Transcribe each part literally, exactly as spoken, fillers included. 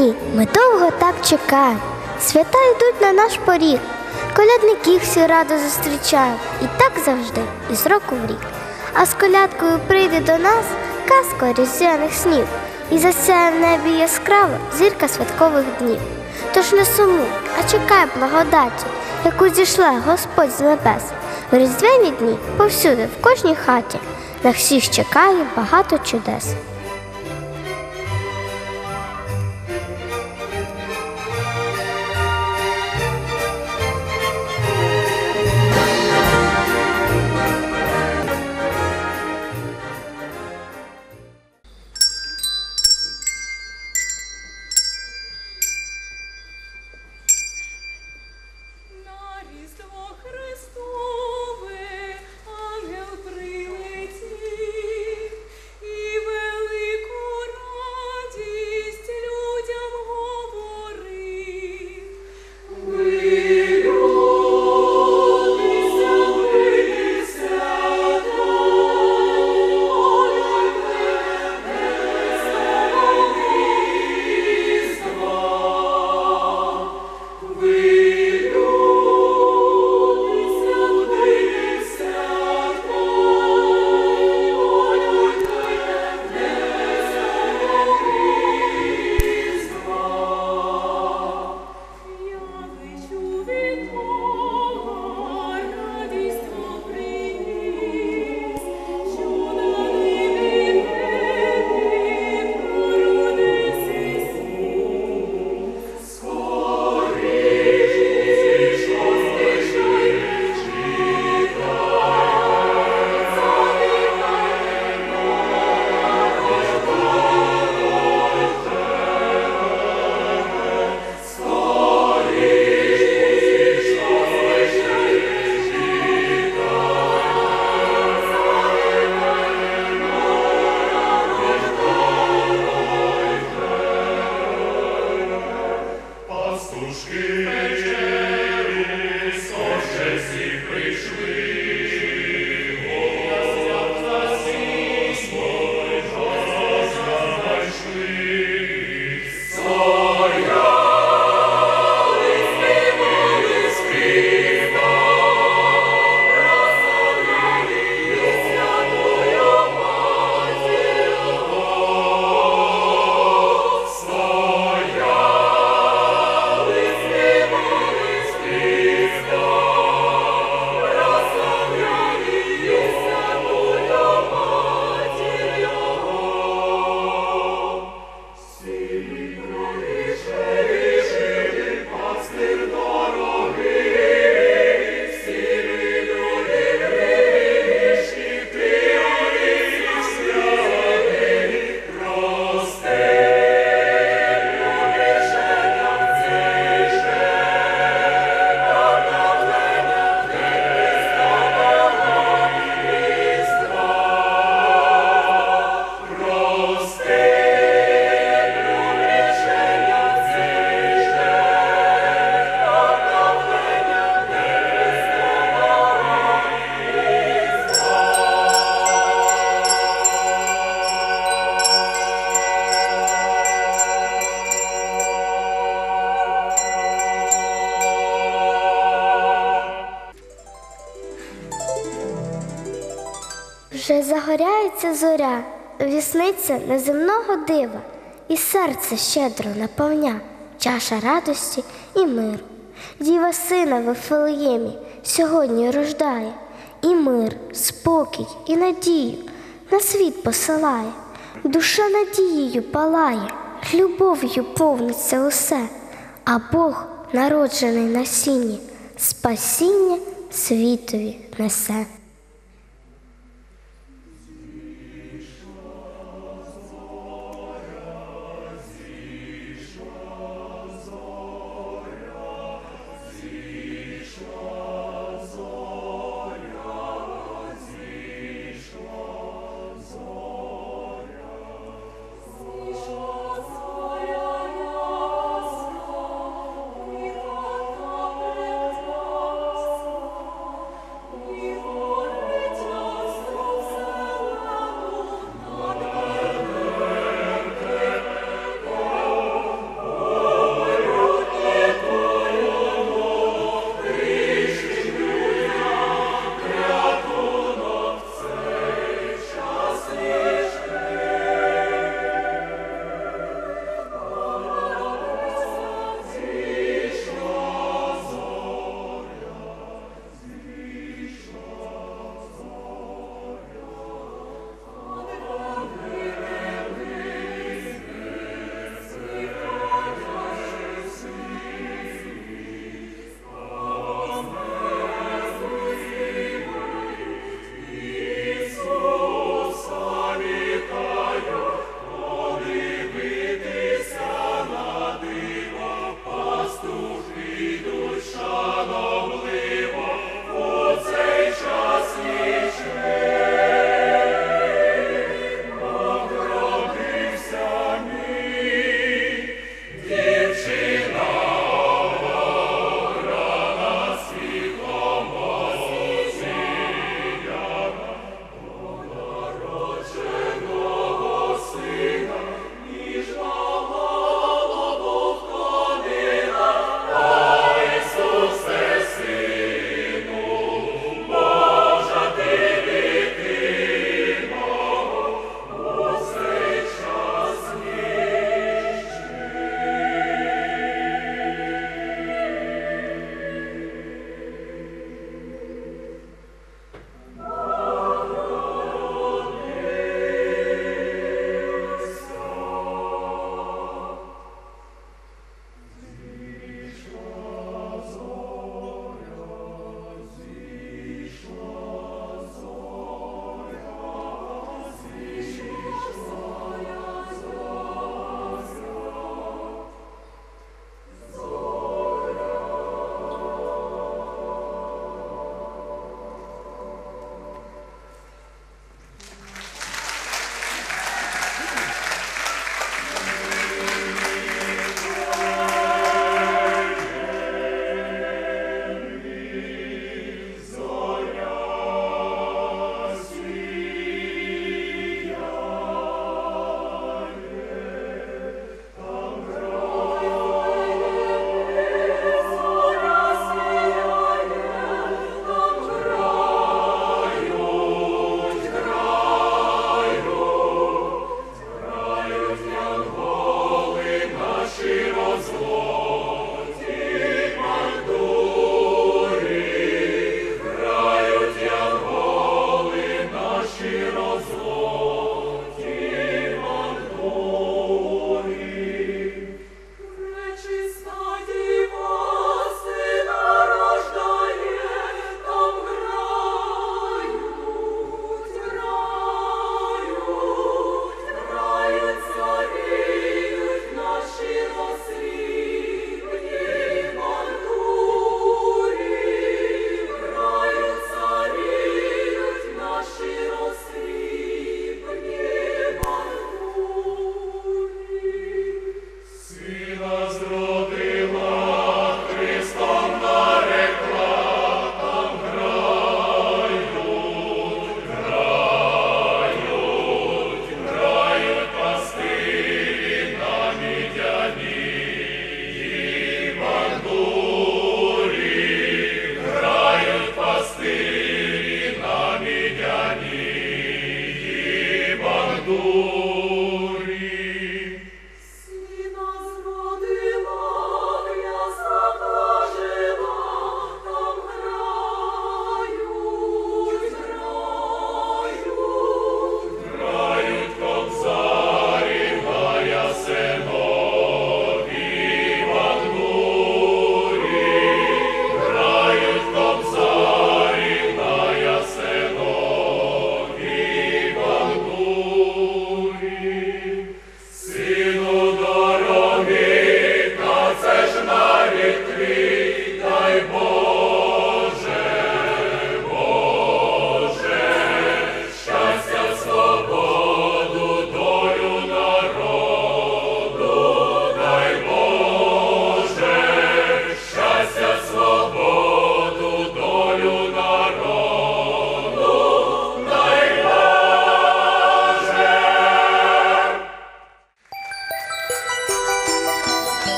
Ні, ми довго так чекаємо. Свята йдуть на наш поріг, колядників всі радо зустрічають. І так завжди, із року в рік. А з колядкою прийде до нас казка різдвяних снів, і засяє в небі яскраво зірка святкових днів. Тож не сумуй, а чекай благодаті, яку зійшла Господь з небес. В різдвяні дні повсюди, в кожній хаті, на всіх чекає багато чудес. Вже загоряється зоря, вісниця неземного дива, і серце щедро наповня чаша радості і миру. Діва сина в Вифлеємі сьогодні рождає, і мир, спокій і надію на світ посилає. Душа надією палає, любов'ю повниться усе, а Бог, народжений на сіні, спасіння світові несе. Oh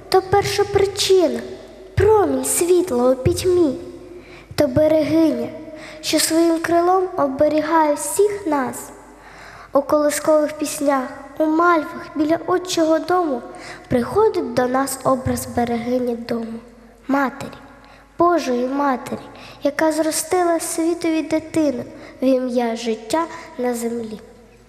то першопричина, промінь світла у пітьмі, то берегиня, що своїм крилом оберігає всіх нас. У колискових піснях, у мальвах біля отчого дому приходить до нас образ берегині дому, матері, Божої Матері, яка зростила світові дитину в ім'я життя на землі.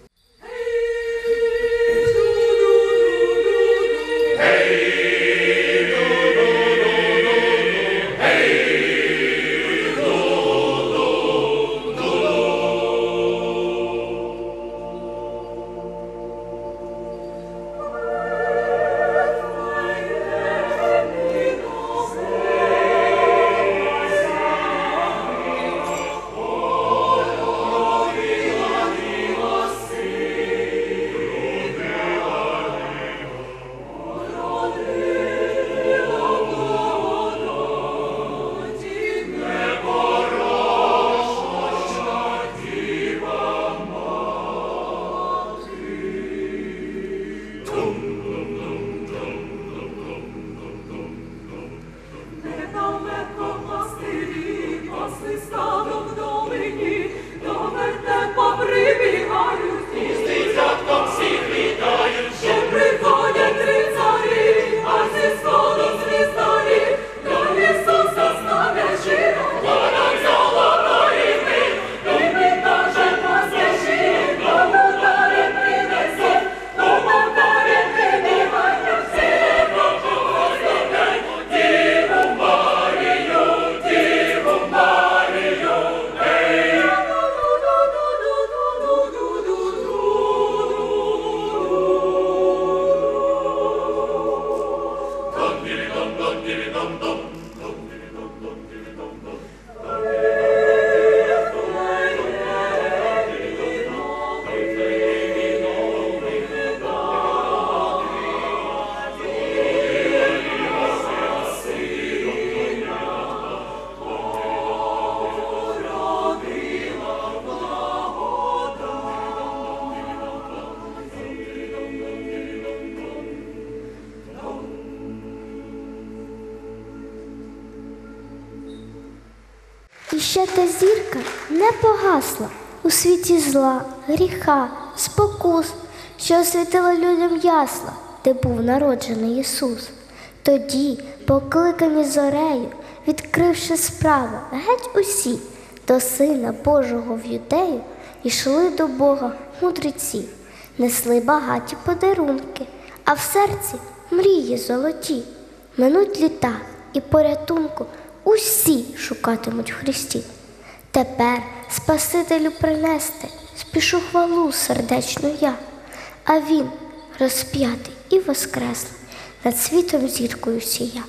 І ще та зірка не погасла у світі зла, гріха, спокус, що освітила людям ясла, де був народжений Ісус. Тоді, покликані зорею, відкривши справи, геть усі до Сина Божого в Юдею, ішли до Бога мудреці, несли багаті подарунки, а в серці мрії золоті. Минуть літа, і порятунку усі шукатимуть в Христі. Тепер Спасителю принести спішу хвалу сердечну я, а Він розп'ятий і воскреслий, над світом зіркою сія.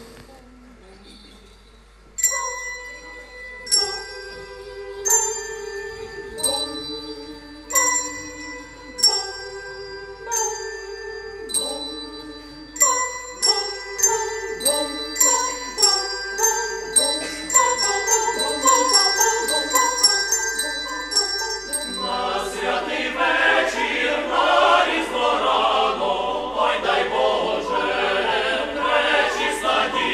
Ой, дай Боже, пречисла Діво.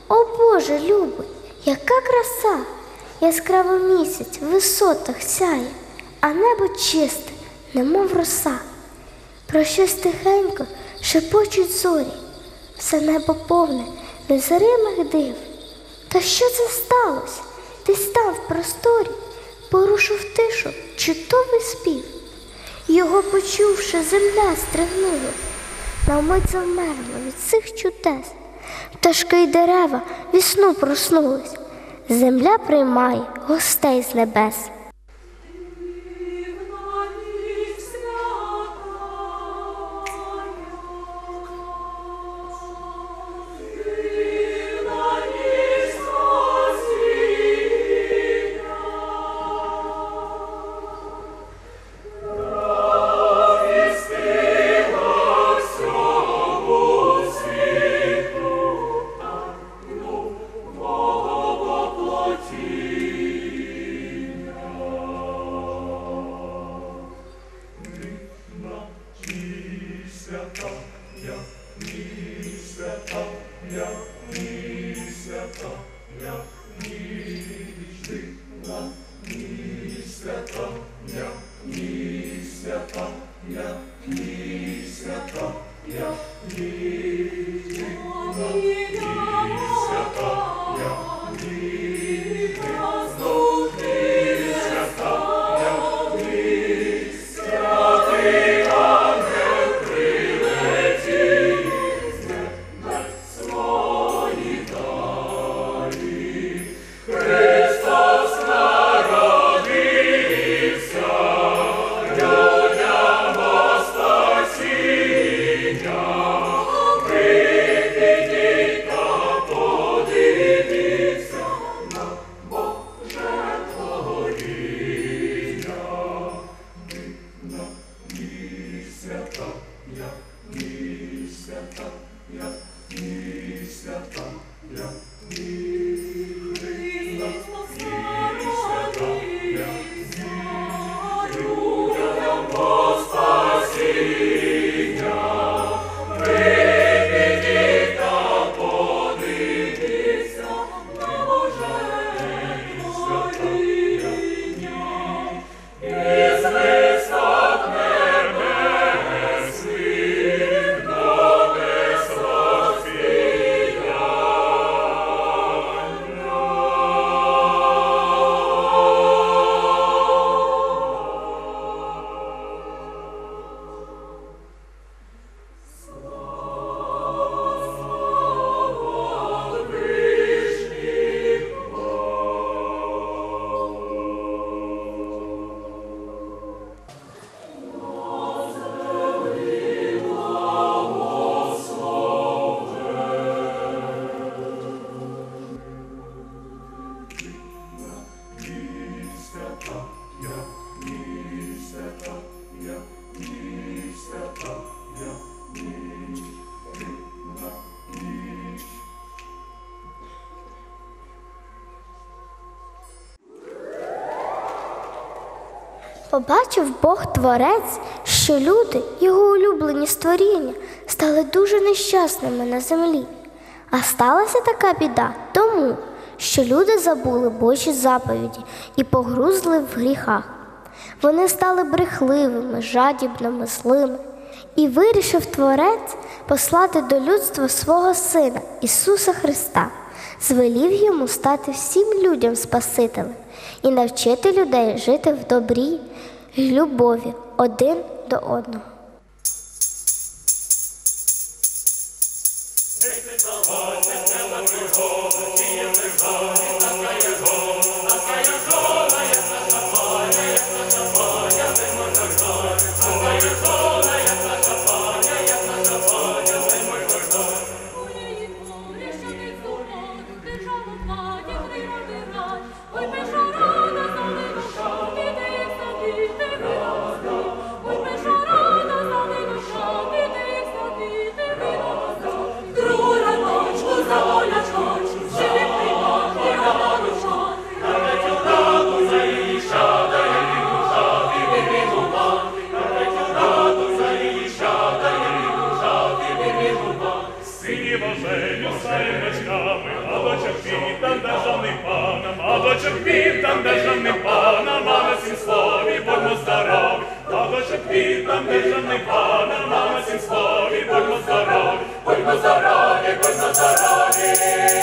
О Боже любий, яка краса! Яскраво місяць в висотах сяє, а небо чисте, немов роса. Про щось тихенько шепочуть зорі, все небо повне незримих див. Та що це сталося? Десь там в просторі порушив тишу чудовий спів. Його почувши, земля стригнула, на вмить завмерла від цих чудес. Пташки й дерева вісну проснулись, земля приймає гостей з небес. Побачив Бог Творець, що люди, його улюблені створіння, стали дуже нещасними на землі. А сталася така біда тому, що люди забули Божі заповіді і погрузли в гріхах. Вони стали брехливими, жадібними, злими. І вирішив Творець послати до людства свого Сина Ісуса Христа, звелів йому стати всім людям Спасителем і навчити людей жити в добрі й любові один до одного. Radość квітам, державним панам, на всім слові, будьмо здорові, будьмо здорові, будьмо здорові.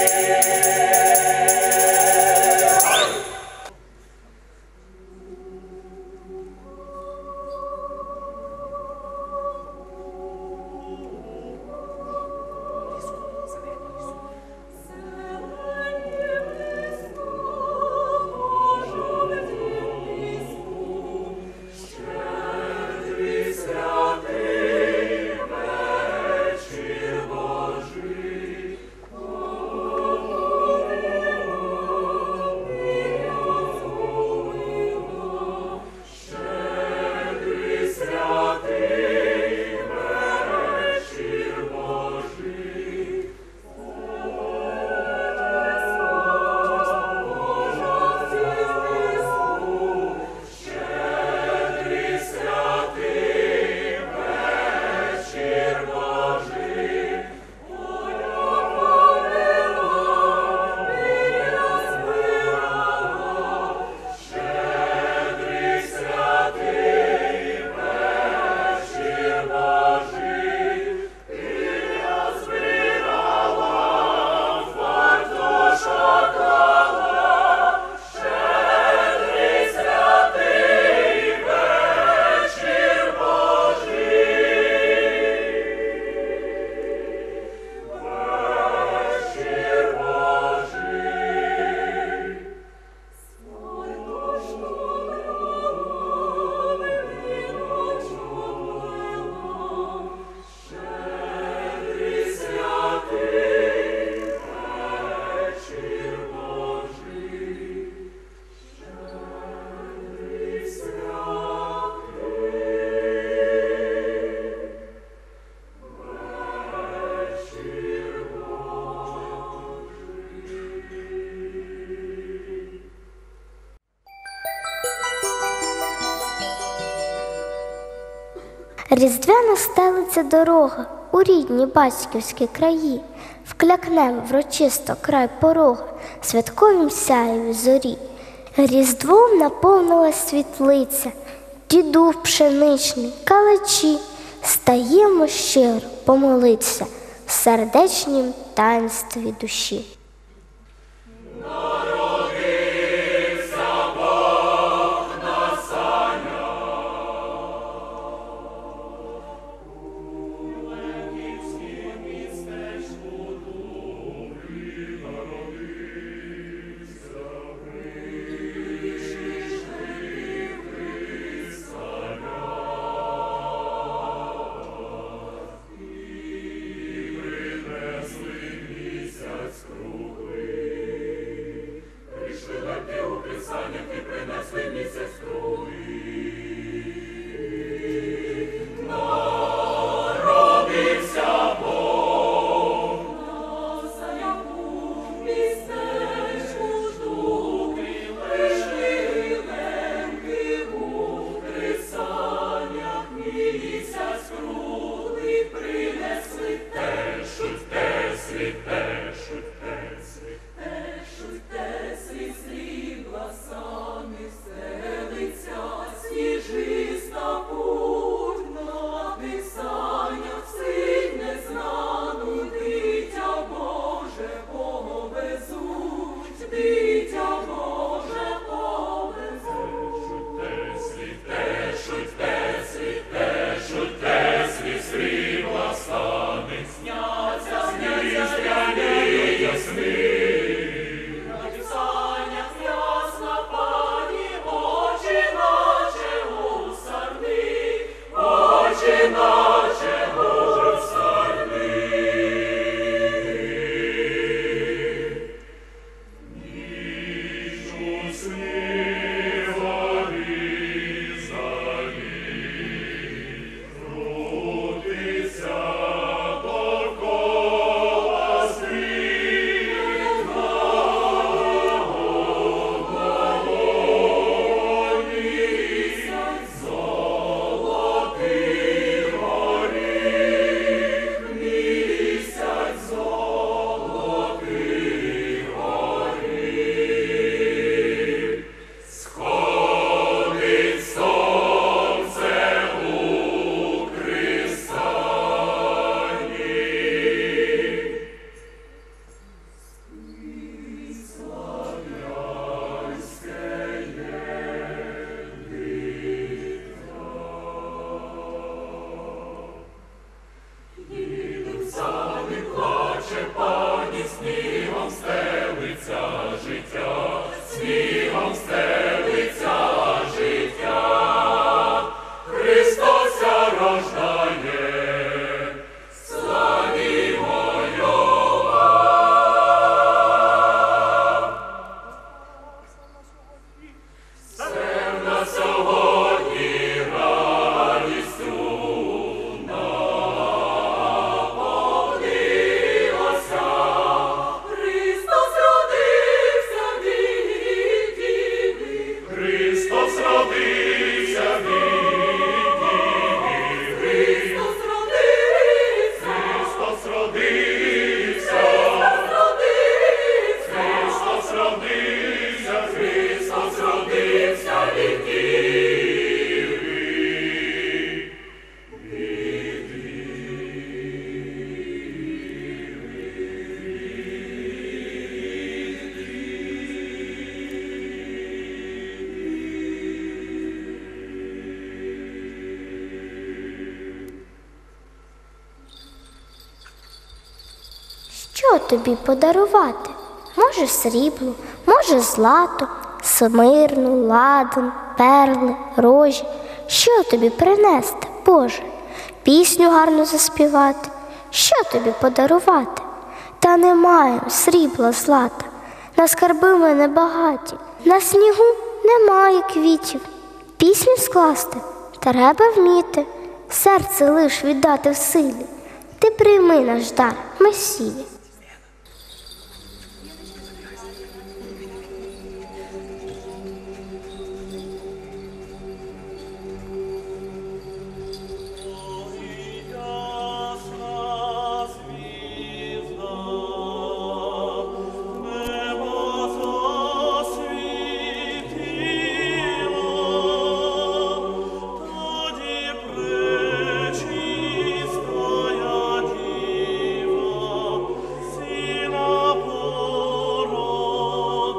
Різдвяна стелиться дорога у рідні батьківські краї, вклякнем врочисто край порога, святковім сяєві зорі. Різдвом наповнилась світлиця, дідух пшеничний, калачі, стаємо щиро помолиться в сердечнім таїнстві душі. Скру родився, Христос родився від Діви. Що тобі подарувати? Може срібло, може злато, смирну, ладан, перли, рожі. Що тобі принести, Боже? Пісню гарно заспівати? Що тобі подарувати? Та немає срібла, злата, на скарби ми небагаті, на снігу немає квітів. Пісню скласти треба вміти, серце лиш віддати в силі. Ти прийми наш дар, Месія. Сина породила.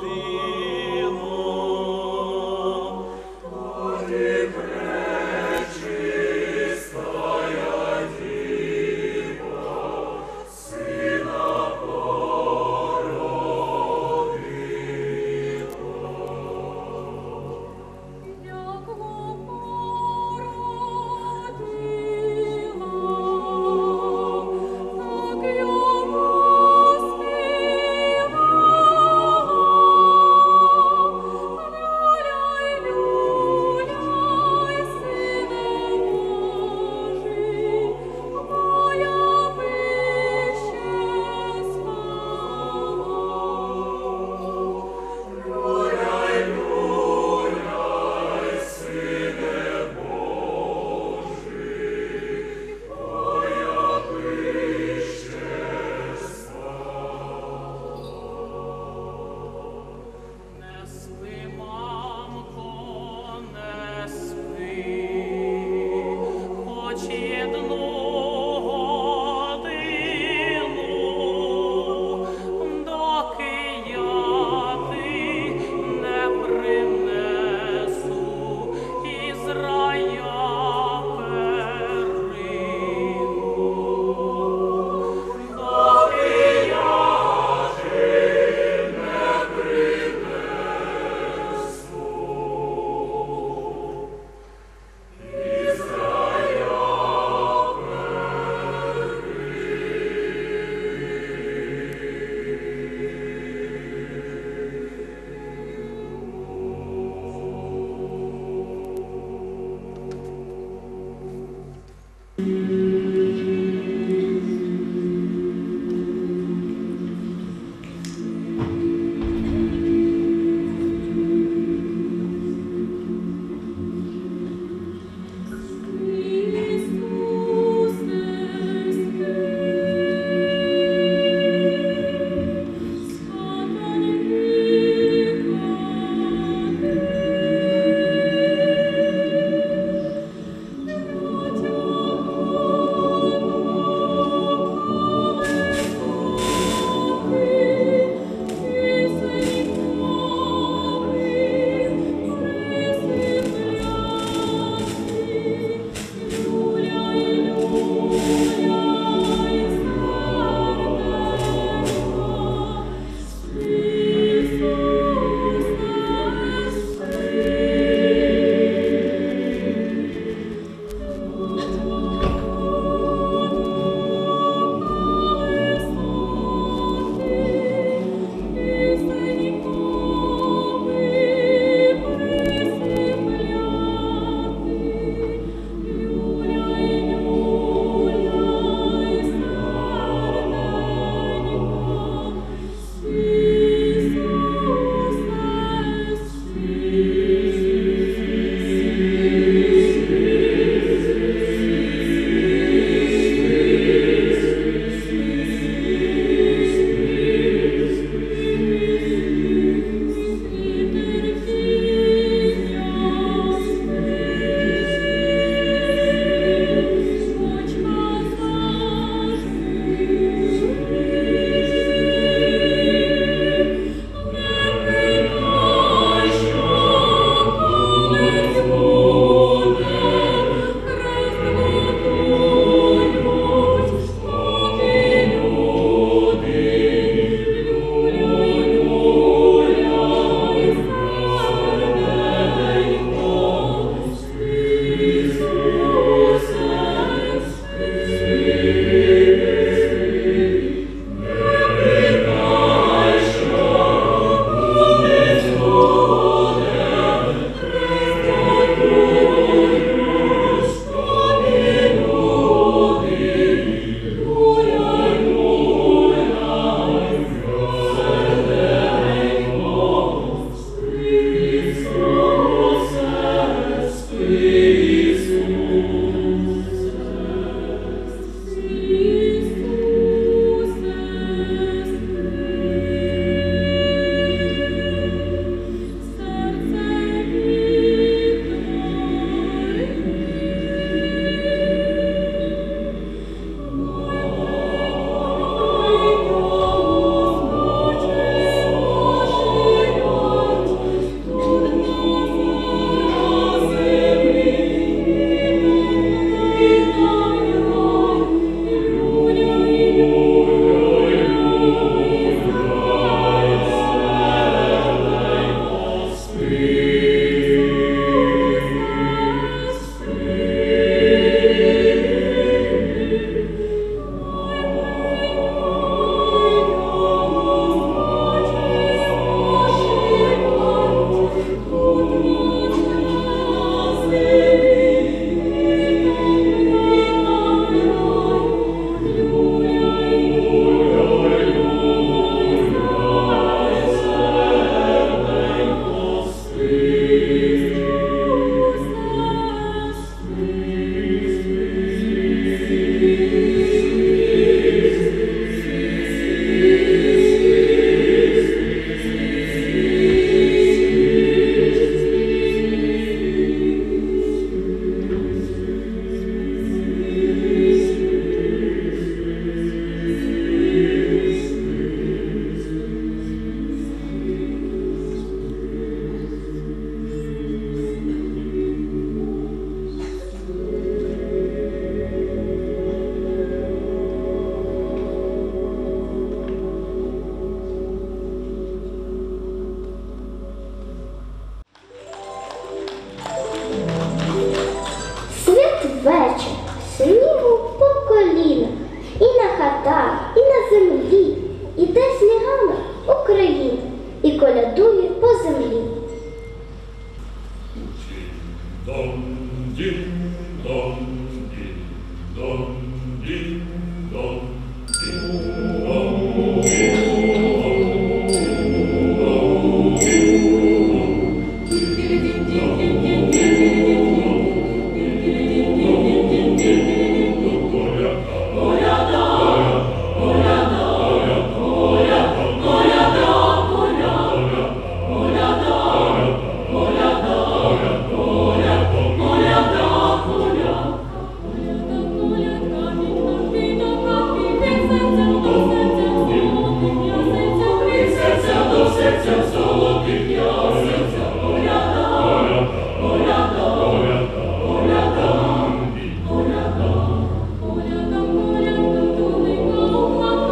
серця золотих ясенця, коляда, коляда, коляда, коляда, коляда, коляда, коляда, доленька у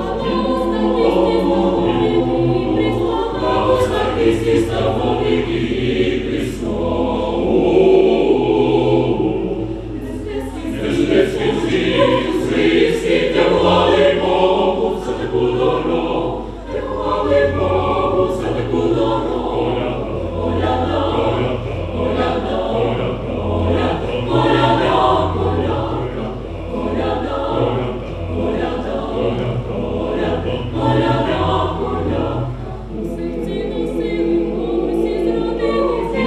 хатах, старкісті ставовики і приславу. Незлецький звір, звірський, те вгали Богу за таку дорогу, те вгали Богу за таку дорогу. Коляда, коляда, коляда, коляда, коляда, коляда, коляда, коляда, коляда, коляда. У серці носили голосі, зродилися,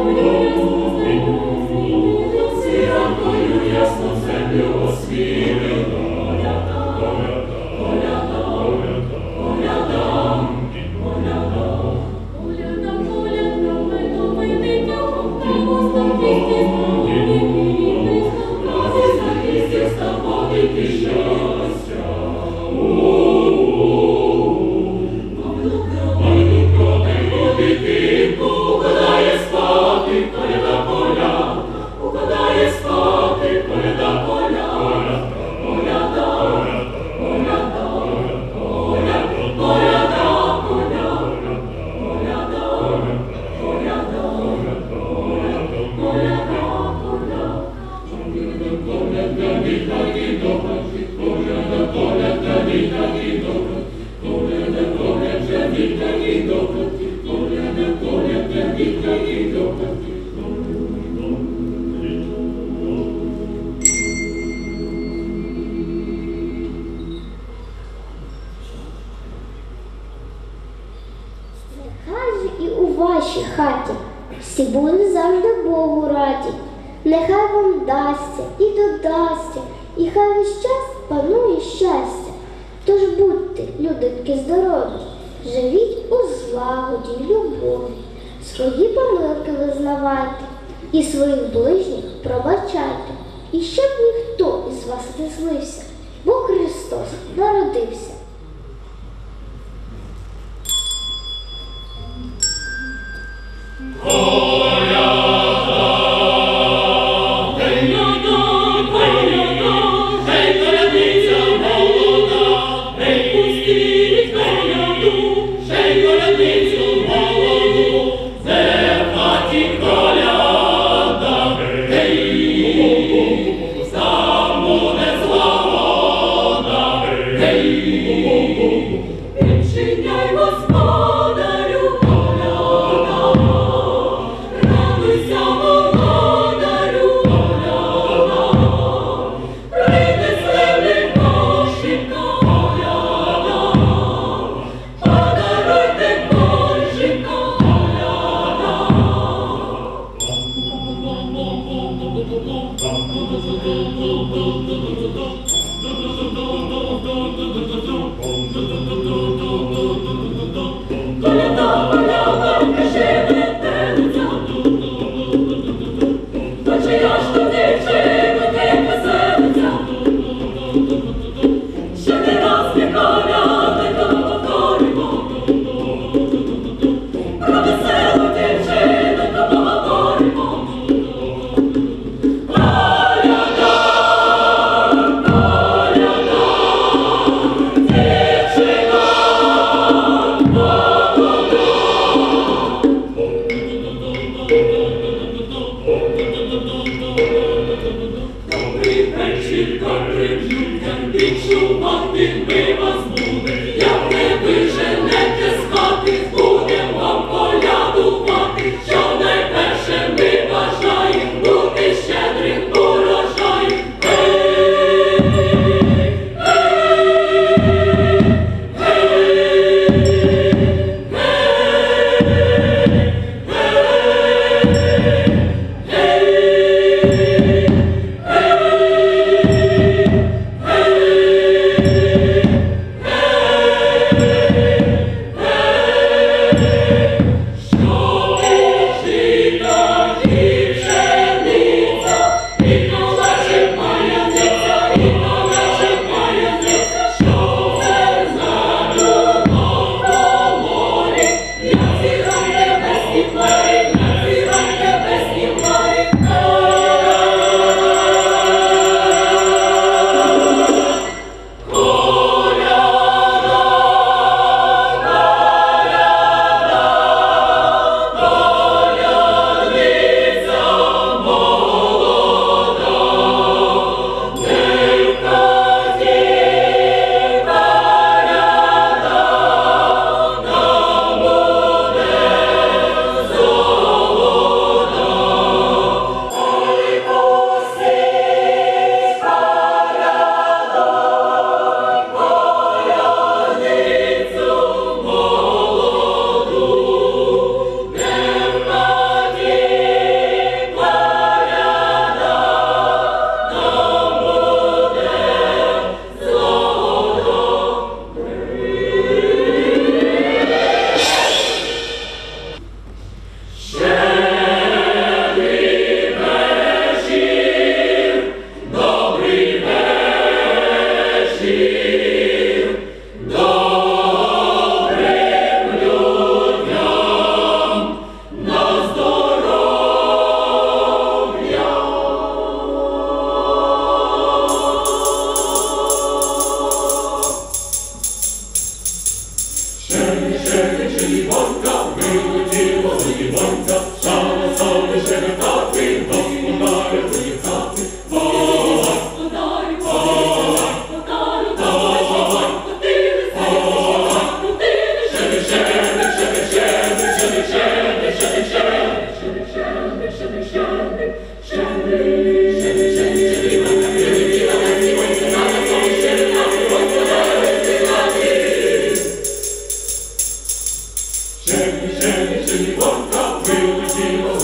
зіранкою ясну землю освітила. Коляда, коляда, коляда, коляда, коляда, коляда, медовий дитятко, старкісті ставовики, старкісті ставовики щастя. Укладає спати, коляда, коля, укладає спати, коляда, коля, коляда, коляда, коляда, коляда, коляда, коляда, коляда, коляда, коляда. Коляда, дітаки, добре, коляда, коляда, дітаки, добре, коляда, коляда, дітаки, добре, коляда, коляда, дітаки, добре. Нехай же і у вашій хаті всі були завжди Богу раді. Нехай вам дасться і додасться, і хай весь час панує щастя. Тож будьте, людоньки, здорові, живіть у злагоді й любові, свої помилки визнавайте і своїх ближніх пробачайте. І щоб ніхто із вас не злився, бо Христос народився. Відчиняй, Господарю, коляда, радуйся, володарю, коляда, принесли кошика, коляда, подаруйте кошика, коляда. Коляда, коляда, кажи метелиця, та чия ж то дівчинки веселиця, ще не раз ми коляденько повторимо, про веселу дівчинку поговоримо. Коляда, коляда, дівчина добрий вечір, добрим людям відчувати ми вас буде. Як не виженете з хати, будем вам колядувати. Що найперше ми бажаєм бути щедрим урожаєм. Гей, гей, гей, Щедрий, щедрий, щедрий, Бонка, вилетіло